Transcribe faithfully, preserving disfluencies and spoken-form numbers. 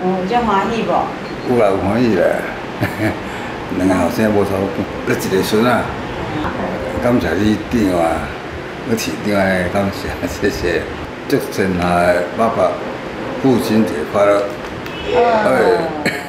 有遮欢喜无？ 有啦，有欢喜啦。两个后生无错，得一个孙啊。感谢你长啊，我市长的感谢，谢谢。祝天下爸爸父亲节快乐！ 呃